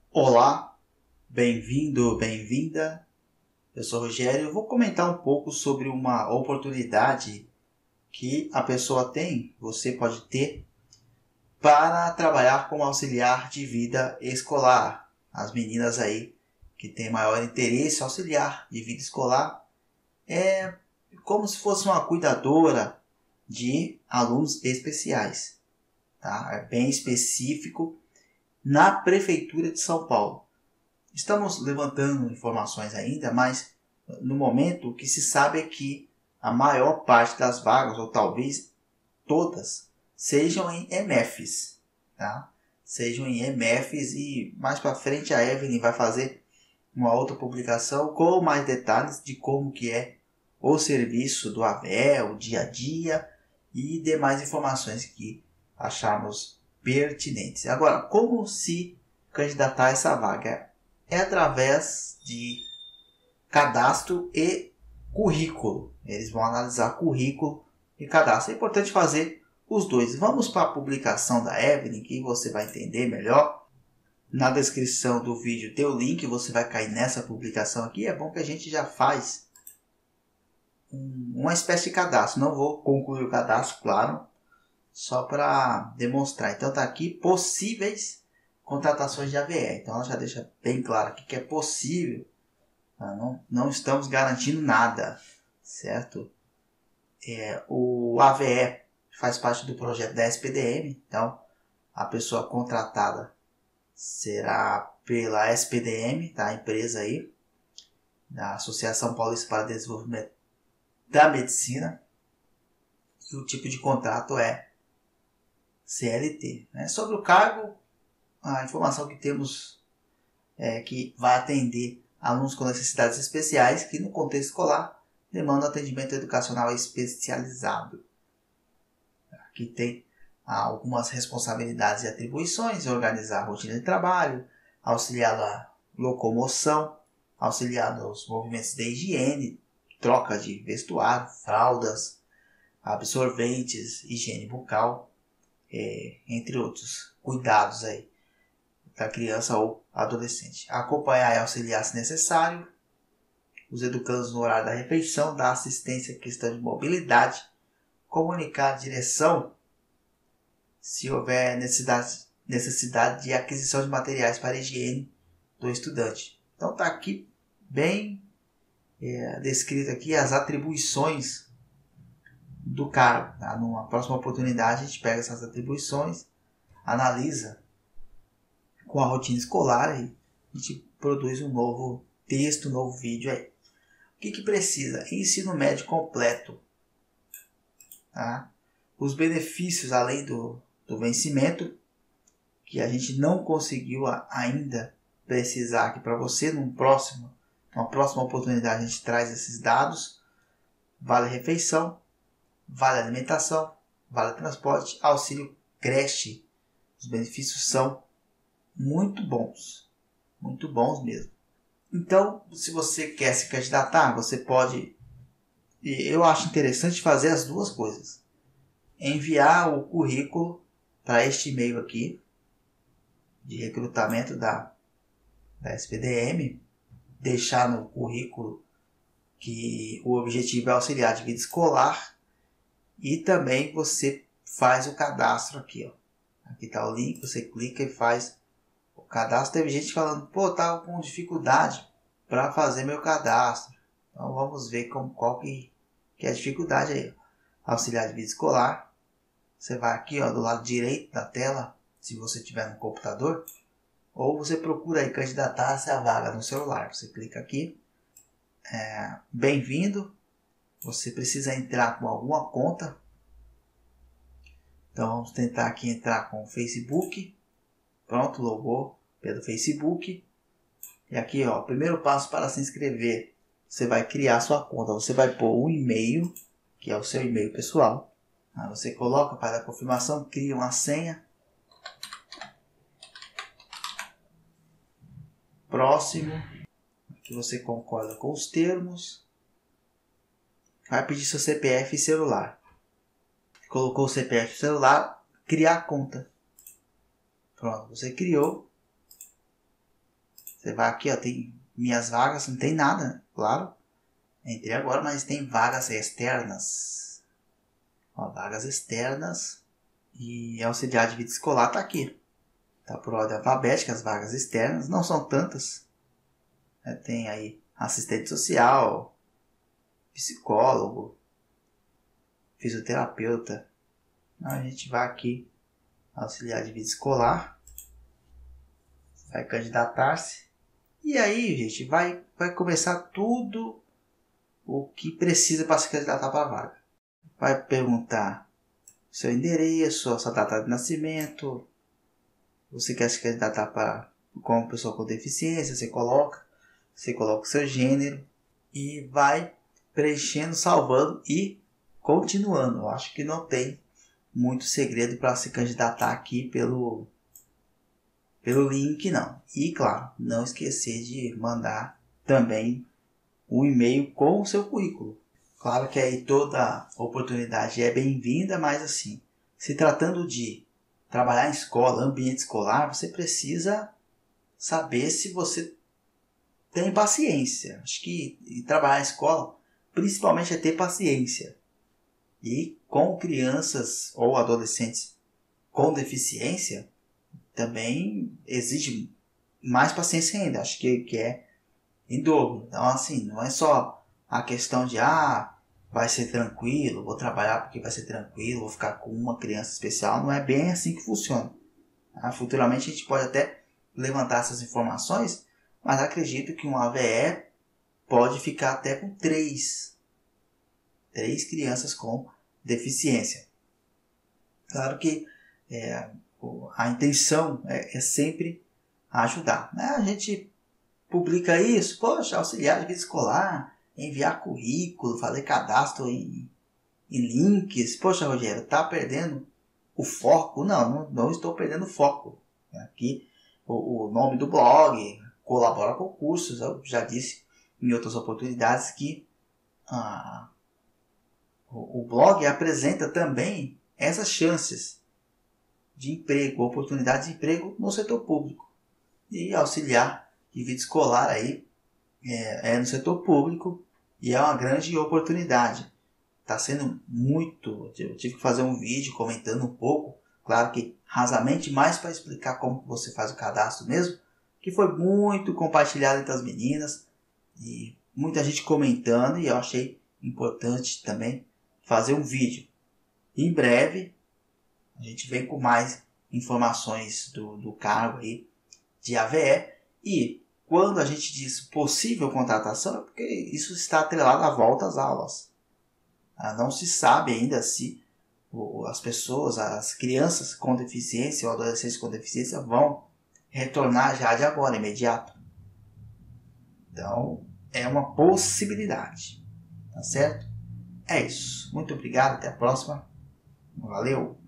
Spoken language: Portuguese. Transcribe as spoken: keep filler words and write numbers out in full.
Olá, bem-vindo, bem-vinda. Eu sou o Rogério. Eu vou comentar um pouco sobre uma oportunidade que a pessoa tem, você pode ter, para trabalhar como auxiliar de vida escolar. As meninas aí que têm maior interesse, auxiliar de vida escolar é como se fosse uma cuidadora de alunos especiais, tá? É bem específico na Prefeitura de São Paulo. Estamos levantando informações ainda, mas no momento o que se sabe é que a maior parte das vagas, ou talvez todas, sejam em M Fs, tá? Sejam em M Fs e mais para frente a Evelyn vai fazer uma outra publicação com mais detalhes de como que é o serviço do A V E, o dia a dia e demais informações que acharmos pertinentes. Agora, como se candidatar a essa vaga? É através de cadastro e currículo. Eles vão analisar currículo e cadastro. É importante fazer os dois. Vamos para a publicação da Evelyn, que você vai entender melhor. Na descrição do vídeo tem o link, você vai cair nessa publicação aqui. É bom que a gente já faz uma espécie de cadastro. Não vou concluir o cadastro, claro, só para demonstrar. Então está aqui possíveis contratações de A V E. Então ela já deixa bem claro aqui que é possível. Não, não estamos garantindo nada, certo? É, o A V E faz parte do projeto da S P D M. Então a pessoa contratada será pela S P D M, tá? A empresa aí, da Associação Paulista para o Desenvolvimento da Medicina. E o tipo de contrato é C L T. Né? Sobre o cargo, a informação que temos é que vai atender alunos com necessidades especiais que no contexto escolar demandam atendimento educacional especializado. Aqui tem algumas responsabilidades e atribuições: organizar a rotina de trabalho, auxiliar na locomoção, auxiliar nos movimentos de higiene, troca de vestuário, fraldas, absorventes, higiene bucal, é, entre outros cuidados aí da criança ou adolescente. Acompanhar e auxiliar se necessário os educandos no horário da refeição, dar assistência à questão de mobilidade, comunicar a direção se houver necessidade, necessidade de aquisição de materiais para a higiene do estudante. Então está aqui bem é, descrito aqui as atribuições do cargo. Tá? Numa próxima oportunidade a gente pega essas atribuições, analisa com a rotina escolar e a gente produz um novo texto, um novo vídeo aí. O que, que precisa? Ensino médio completo. Tá? Os benefícios, além do, do vencimento, que a gente não conseguiu ainda precisar aqui para você, num próximo, numa próxima oportunidade a gente traz esses dados. Vale refeição, vale alimentação, vale transporte, auxílio creche. Os benefícios são muito bons, muito bons mesmo. Então, se você quer se candidatar, você pode, eu acho interessante fazer as duas coisas. Enviar o currículo para este e-mail aqui, de recrutamento da, da S P D M, deixar no currículo que o objetivo é auxiliar de vida escolar e também você faz o cadastro aqui, ó. Aqui está o link, você clica e faz o cadastro. Teve gente falando, pô, tá com dificuldade para fazer meu cadastro. Então vamos ver como, qual que, que é a dificuldade aí. Auxiliar de vida escolar. Você vai aqui, ó, do lado direito da tela, se você tiver no computador, ou você procura aí candidatar-se à vaga no celular. Você clica aqui, é, bem-vindo. Você precisa entrar com alguma conta. Então vamos tentar aqui entrar com o Facebook. Pronto, logo pelo Facebook. E aqui, ó, o primeiro passo para se inscrever. Você vai criar sua conta. Você vai pôr um e-mail, que é o seu e-mail pessoal. Aí você coloca para a confirmação, cria uma senha. Próximo. Aqui você concorda com os termos. Vai pedir seu C P F e celular. Colocou o C P F e celular, criar a conta. Pronto, você criou. Você vai aqui, ó, tem minhas vagas, não tem nada, né? Claro. Entrei agora, mas tem vagas externas. Ó, vagas externas. E auxiliar de vida escolar tá aqui. Tá por ordem alfabética, as vagas externas. Não são tantas. É, tem aí assistente social, psicólogo, fisioterapeuta. Então, a gente vai aqui, auxiliar de vida escolar. Vai candidatar-se. E aí, gente, vai, vai começar tudo o que precisa para se candidatar para a vaga. Vai perguntar seu endereço, sua data de nascimento. Você quer se candidatar para como pessoa com deficiência, você coloca. Você coloca o seu gênero e vai preenchendo, salvando e continuando. Eu acho que não tem muito segredo para se candidatar aqui pelo, pelo link, não. E, claro, não esquecer de mandar também um e-mail com o seu currículo. Claro que aí toda oportunidade é bem-vinda, mas assim, se tratando de trabalhar em escola, ambiente escolar, você precisa saber se você tem paciência. Acho que trabalhar em escola, principalmente, é ter paciência. E com crianças ou adolescentes com deficiência, também exige mais paciência ainda. Acho que, que é em dobro. Então, assim, não é só a questão de, ah, vai ser tranquilo, vou trabalhar porque vai ser tranquilo, vou ficar com uma criança especial. Não é bem assim que funciona. Ah, futuramente a gente pode até levantar essas informações, mas acredito que um A V E pode ficar até com três, três crianças com deficiência. Claro que é, a intenção é, é sempre ajudar. Né? A gente publica isso, poxa, auxiliar de vida escolar, enviar currículo, fazer cadastro em, em links. Poxa, Rogério, tá perdendo o foco? Não, não, não estou perdendo o foco. Aqui o, o nome do blog, colabora com cursos. Eu já disse em outras oportunidades que ah, o, o blog apresenta também essas chances de emprego, oportunidades de emprego no setor público. E auxiliar de vida escolar aí é, é no setor público e é uma grande oportunidade. Está sendo muito... Eu tive que fazer um vídeo comentando um pouco, claro que rasamente, mais para explicar como você faz o cadastro mesmo, que foi muito compartilhado entre as meninas e muita gente comentando, e eu achei importante também fazer um vídeo. Em breve a gente vem com mais informações do, do cargo aí de A V E, e quando a gente diz possível contratação é porque isso está atrelado à volta às aulas. Não se sabe ainda se as pessoas, as crianças com deficiência ou adolescentes com deficiência vão retornar já de agora, imediato. Então, é uma possibilidade. Tá certo? É isso. Muito obrigado. Até a próxima. Valeu!